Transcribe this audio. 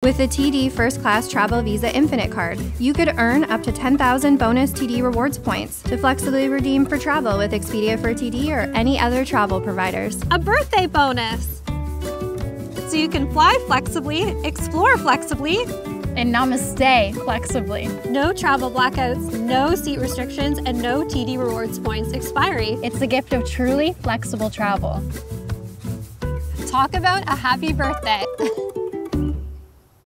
With the TD First Class Travel Visa Infinite Card, you could earn up to 10,000 bonus TD rewards points to flexibly redeem for travel with Expedia for TD or any other travel providers. A birthday bonus! So you can fly flexibly, explore flexibly, and namaste flexibly. No travel blackouts, no seat restrictions, and no TD rewards points expiry. It's the gift of truly flexible travel. Talk about a happy birthday.